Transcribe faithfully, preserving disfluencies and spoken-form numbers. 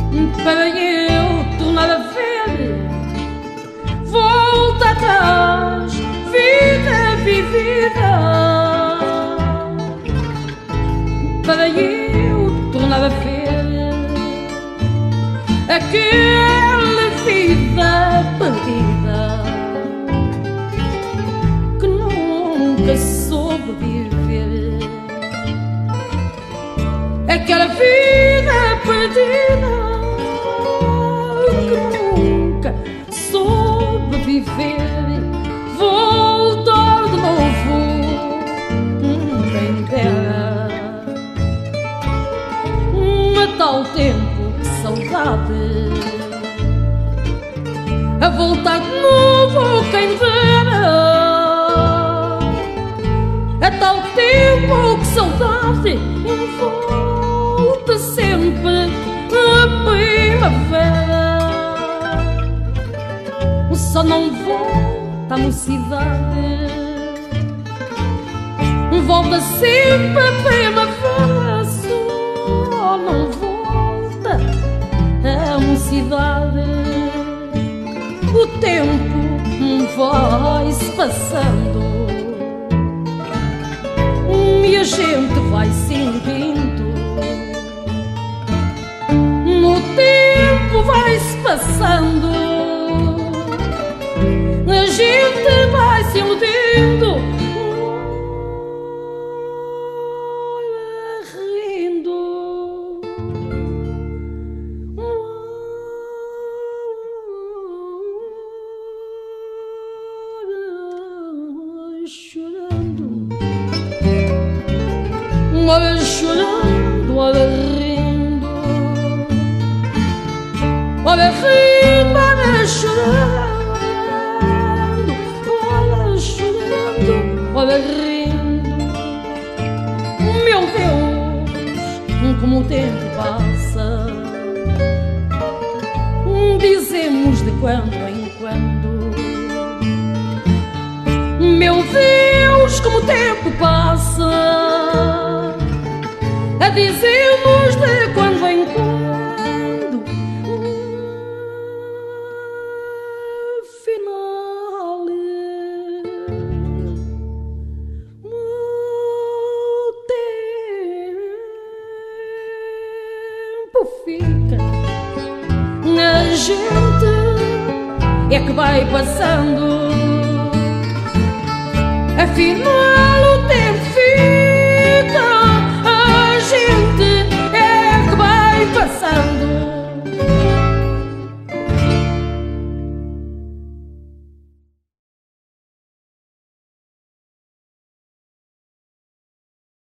para eu tornar a ver. Volta atrás, vida vivida, para eu tornar a ver aquela vida perdida que nunca soube viver. Aquela vida perdida que nunca soube viver. Voltar de novo, quem dera. A tal tempo, que saudade. A voltar de novo, quem dera. A tal tempo, que saudade. Volta sempre a primavera. Só não volta a mocidade. Volta sempre a primavera. Só não volta a mocidade. O tempo vai-se passando e a gente vai sentindo. O tempo vai-se passando, a gente vai se iludindo, rindo, chorando, olha chorando, olha rindo, olha rindo, olha chorando. Olha rindo, meu Deus, como o tempo passa. Dizemos de quando em quando. Meu Deus, como o tempo passa. Dizemos de quando em quando. Fica, a gente é que vai passando, afinal.